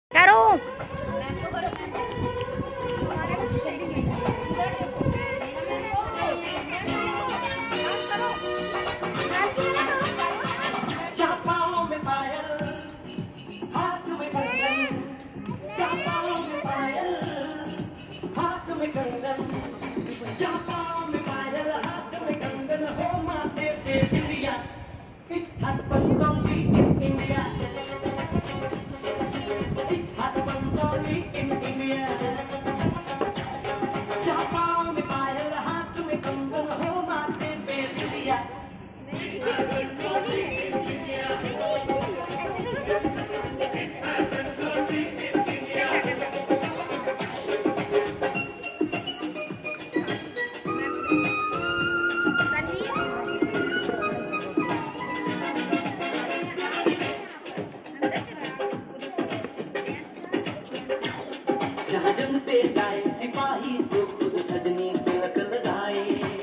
करो। जहाजन पे जाए सिपाही तो खुद सजनी तिलक लगाए।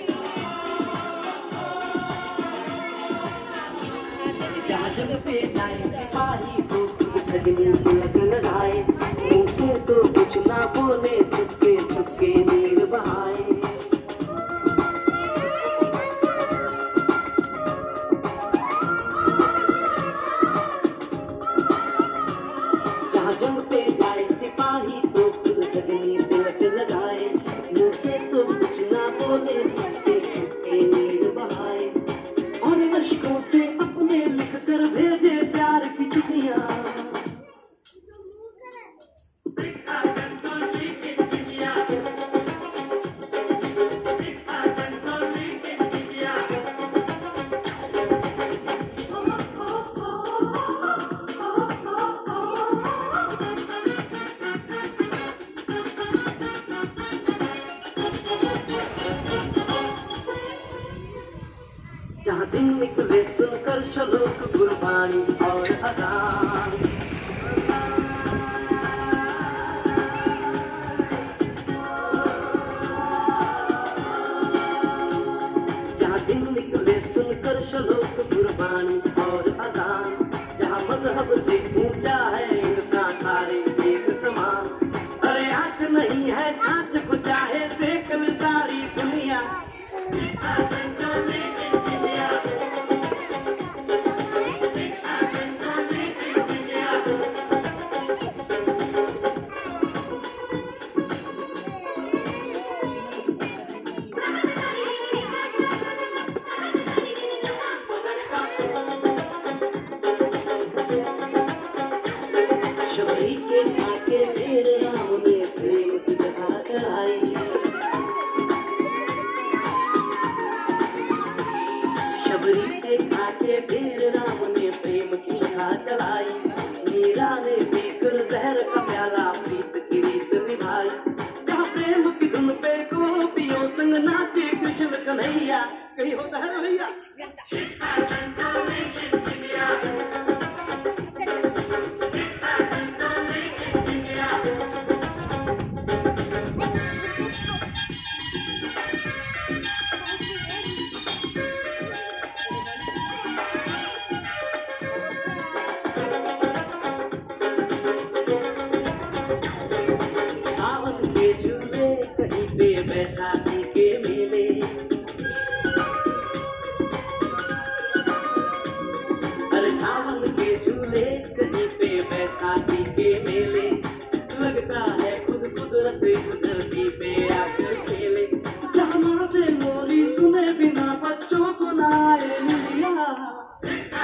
जहाजन पे जाए सिपाही तो खुद सजनी तिलक लगाए। मुझसे तो कुछ ना बोले, चुपके चुपके नीर बहाए। जहाजन पे जाए सिपाही तो खुद सजनी तिलक लगाए। मुझसे तो कुछ ना बोले, चुपके चुपके नीर बहाए। और अश्कों से अपने लिख कर भेजे प्यार की चिट्ठियां। जहाँ दिन निकले सुनकर शलोक गुरबानी और अज़ान। जहाँ दिन निकले सुनकर शलोक गुरबानी और अज़ान। जहाँ मजहब से ऊंचा है इंसान सारे एक समान। अरे आंख नहीं है छाछ को चाहे देख ले सारी दुनिया। शबरी के आके मेरे राम ने प्रेम की कथा चलाई। शबरी के आके मेरे राम ने प्रेम की कथा चलाई। मीरा ने पीकर जहर का प्याला प्रीत की रीत निभाई। जहाँ प्रेम की धुन पे गोपियों संग नाचे कृष्ण कन्हैया। कहीं होता है भैया। सावन के झूले कहीं पे बैसाखी के मेले। अरे सावन के झूले कहीं पे बैसाखी के मेले। लगता है खुद कुदरत कुदरती पे आकर खेले। जहाँ से मोरी सुने बिना बच्चों को ना आए निंदिया।